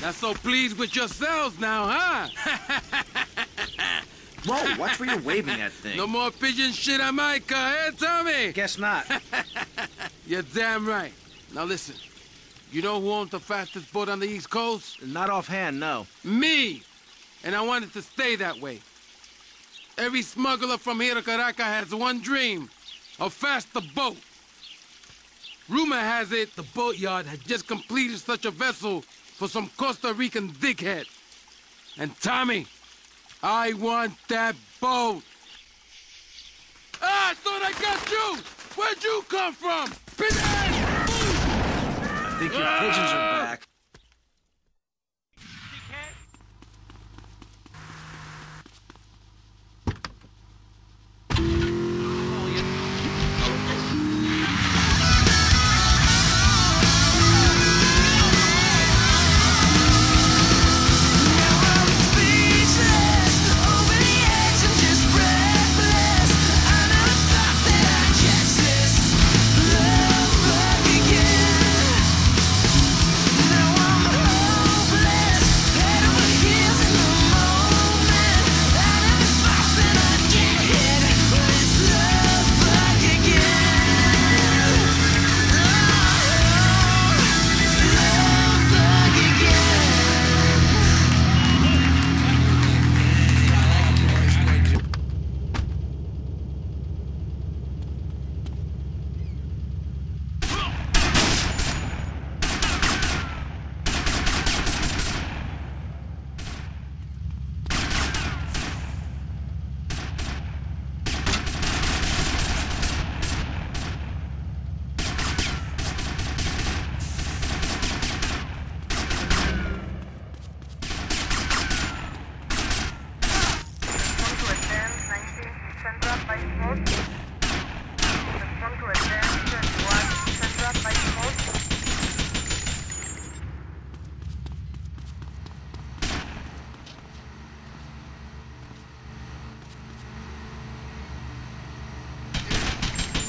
Not so pleased with yourselves now, huh? Whoa, watch where you're waving that thing. No more pigeon shit on my car, eh, Tommy? Guess not. You're damn right. Now listen, you know who owns the fastest boat on the East Coast? Not offhand, no. Me! And I want it to stay that way. Every smuggler from here to Caracas has one dream, a faster boat. Rumor has it the boatyard had just completed such a vessel for some Costa Rican dickhead. And Tommy, I want that boat. Ah, I thought I got you! Where'd you come from? I think your pigeons are back.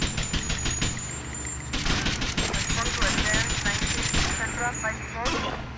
By default.